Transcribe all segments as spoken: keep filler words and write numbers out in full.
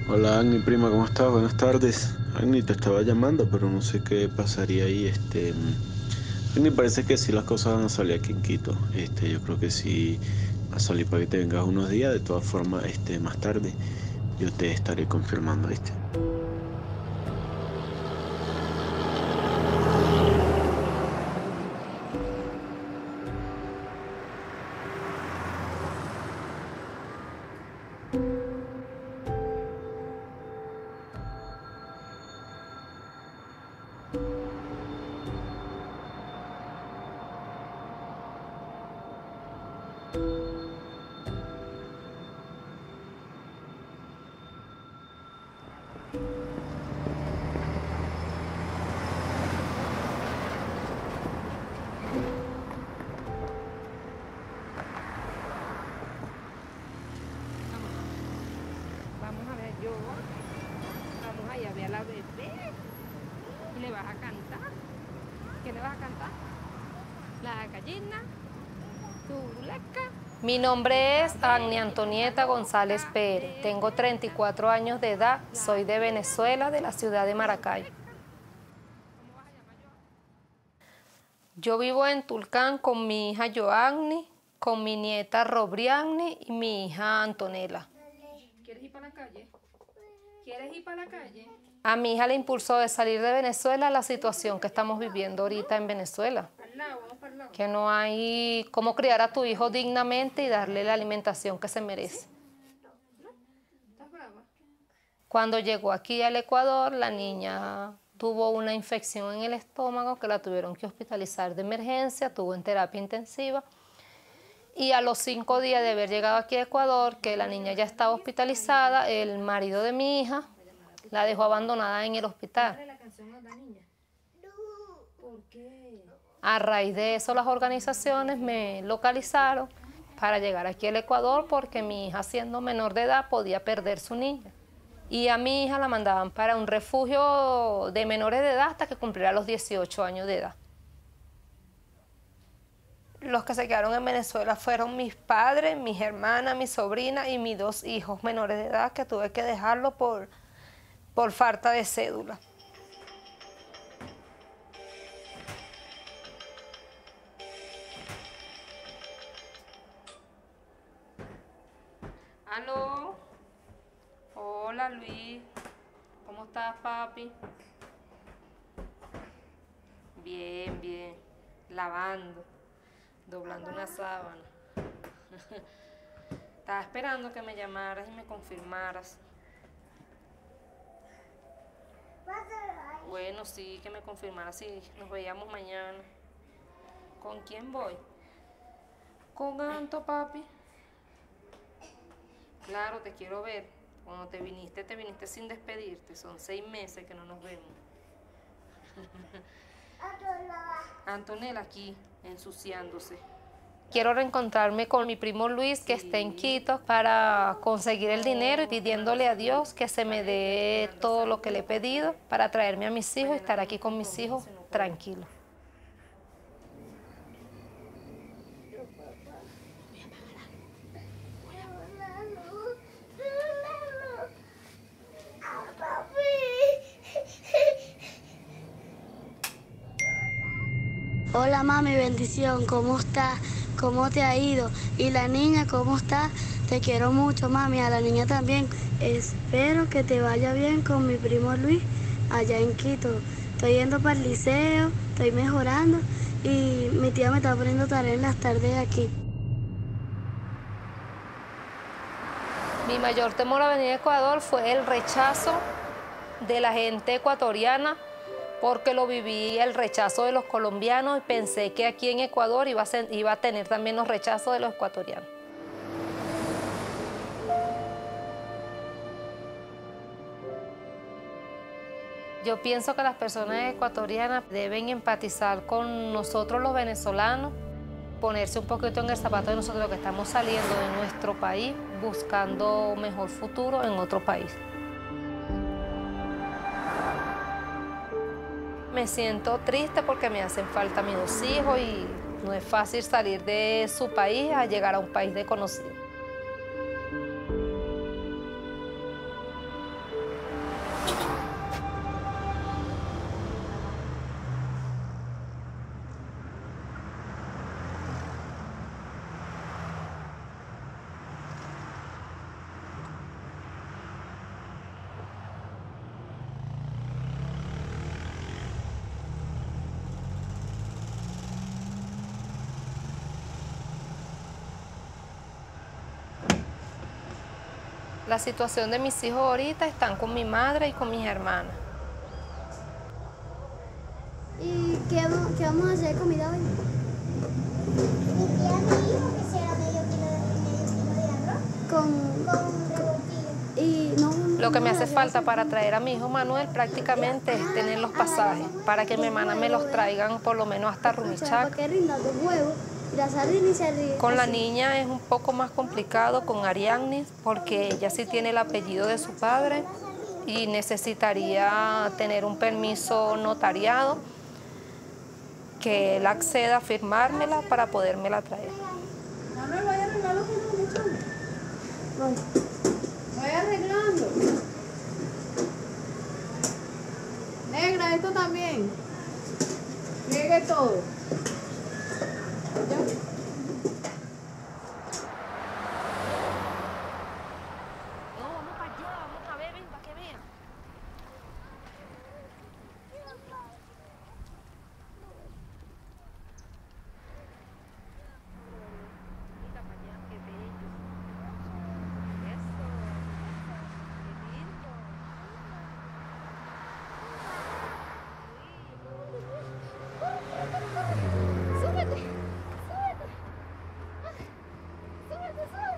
Hola Agni, prima, ¿cómo estás? Buenas tardes. Agni, te estaba llamando, pero no sé qué pasaría ahí. Este, mm, Agni, parece que sí las cosas van a salir aquí en Quito. Este, yo creo que sí va a salir para que te vengas unos días. De todas formas, este, más tarde yo te estaré confirmando, ¿viste? Vamos a ver, yo vamos allá a ver a la bebé y le vas a cantar. ¿Qué le vas a cantar? La gallina, turuleca. Mi nombre es Agni Antonieta González Pérez, tengo treinta y cuatro años de edad, soy de Venezuela, de la ciudad de Maracay. Yo vivo en Tulcán con mi hija Joanny, con mi nieta Robrianny y mi hija Antonella. ¿Quieres ir para la calle? ¿Quieres ir para la calle? A mi hija le impulsó de salir de Venezuela la situación que estamos viviendo ahorita en Venezuela. Que no hay cómo criar a tu hijo dignamente y darle la alimentación que se merece. Cuando llegó aquí al Ecuador, la niña tuvo una infección en el estómago que la tuvieron que hospitalizar de emergencia, tuvo en terapia intensiva. Y a los cinco días de haber llegado aquí a Ecuador, que la niña ya estaba hospitalizada, el marido de mi hija la dejó abandonada en el hospital. A raíz de eso, las organizaciones me localizaron para llegar aquí al Ecuador porque mi hija, siendo menor de edad, podía perder su niña. Y a mi hija la mandaban para un refugio de menores de edad hasta que cumpliera los dieciocho años de edad. Los que se quedaron en Venezuela fueron mis padres, mis hermanas, mi sobrina y mis dos hijos menores de edad que tuve que dejarlo por, por falta de cédula. ¿Aló? Hola Luis, ¿cómo estás, papi? Bien, bien, lavando, doblando una sábana. Estaba esperando que me llamaras y me confirmaras. Bueno, sí, que me confirmaras si nos veíamos mañana. ¿Con quién voy? Con Anto, papi. Claro, te quiero ver. Cuando te viniste, te viniste sin despedirte. Son seis meses que no nos vemos. Antonella aquí, ensuciándose. Quiero reencontrarme con mi primo Luis, que sí está en Quito, para conseguir el dinero y pidiéndole a Dios que se me dé todo lo que le he pedido para traerme a mis hijos y estar aquí con mis hijos tranquilo. Hola mami, bendición, ¿cómo estás? ¿Cómo te ha ido? ¿Y la niña cómo está? Te quiero mucho mami, a la niña también. Espero que te vaya bien con mi primo Luis allá en Quito. Estoy yendo para el liceo, estoy mejorando y mi tía me está poniendo tarea en las tardes aquí. Mi mayor temor a venir a Ecuador fue el rechazo de la gente ecuatoriana, porque lo viví el rechazo de los colombianos y pensé que aquí en Ecuador iba a, ser, iba a tener también los rechazos de los ecuatorianos. Yo pienso que las personas ecuatorianas deben empatizar con nosotros los venezolanos, ponerse un poquito en el zapato de nosotros que estamos saliendo de nuestro país, buscando un mejor futuro en otro país. Me siento triste porque me hacen falta mis dos hijos y no es fácil salir de su país a llegar a un país desconocido. La situación de mis hijos ahorita están con mi madre y con mis hermanas. ¿Y qué, qué vamos a hacer de comida hoy? Mi tía me dijo que será medio kilo de, medio kilo de arroz Con, con revoltillo. y no, Lo que me no hace hacer falta así. para traer a mi hijo Manuel prácticamente es tener los pasajes, para que mi hermana me los traigan por lo menos hasta O sea, Rumichaca. para que rinda dos huevos y la sardina y se ríe. Con la así. niña es un poco más complicado con Ariadne, porque ella sí tiene el apellido de su padre y necesitaría tener un permiso notariado que él acceda a firmármela para podérmela traer. Manuel, vaya arreglando que no me echan. Voy. Vaya arreglando. Negra, esto también. Llegue todo. ¿Ya? No, vamos para allá, vamos a ver, ven, para que vean. Mira para allá, qué bello. Eso, qué lindo. Súbete, súbete. Súbete, súbete.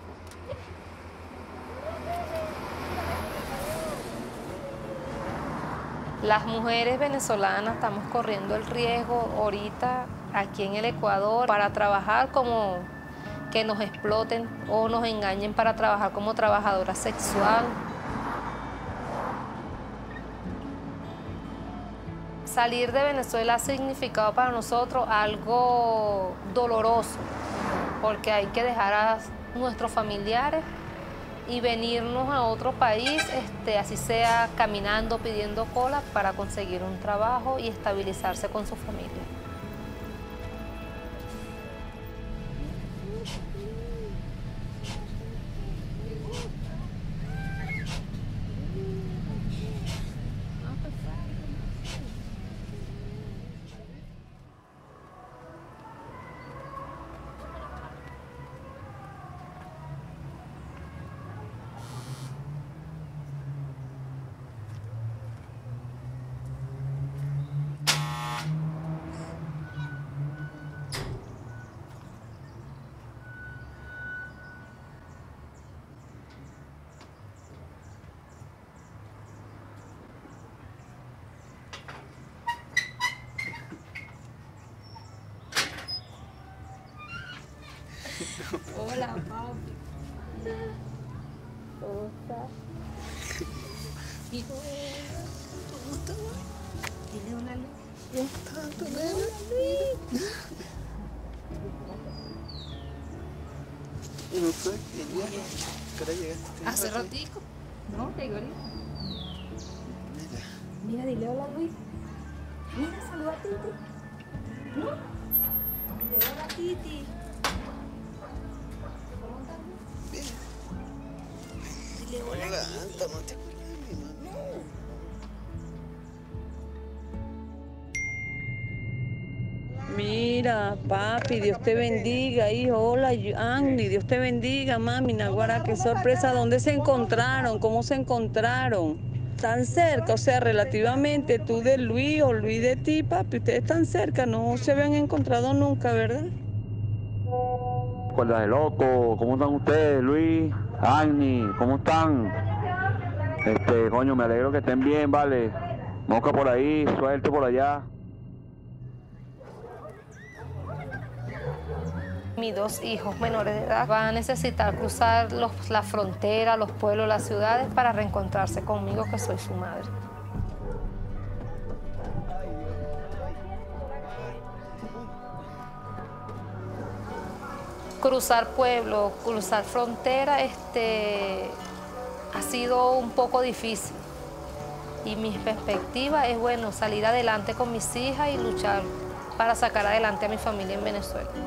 Las mujeres venezolanas estamos corriendo el riesgo ahorita aquí en el Ecuador para trabajar como que nos exploten o nos engañen para trabajar como trabajadora sexual. Salir de Venezuela ha significado para nosotros algo doloroso, porque hay que dejar a nuestros familiares y venirnos a otro país, este, así sea caminando, pidiendo cola para conseguir un trabajo y estabilizarse con su familia. Hola, papi. ¿Cómo estás? ¿Cómo estás? Dile hola, Luis. ¿Cómo estás, tu nena? No sé, ¿qué día? ¿Qué hora llegaste? ¿Hace ratico? No, te digo ahorita. Mira, dile hola, Luis. Mira, saluda a Titi. ¿No? Dile hola a Titi. Hola, Anta, no te acuerdas de mi mamá. Mira, papi, Dios te bendiga, hijo. Hola, Andy, Dios te bendiga, mami. Naguará, qué sorpresa. ¿Dónde se encontraron? ¿Cómo se encontraron? Tan cerca, o sea, relativamente tú de Luis o Luis de ti, papi. Ustedes están cerca, no se habían encontrado nunca, ¿verdad? Cuerda de loco, ¿cómo están ustedes, Luis, Agni? ¿Cómo están? Este, coño, me alegro que estén bien, vale. Mosca por ahí, suerte por allá. Mis dos hijos menores de edad van a necesitar cruzar los, la frontera, los pueblos, las ciudades para reencontrarse conmigo, que soy su madre. Cruzar pueblo, cruzar frontera, este, ha sido un poco difícil. Y mi perspectiva es, bueno, salir adelante con mis hijas y luchar para sacar adelante a mi familia en Venezuela.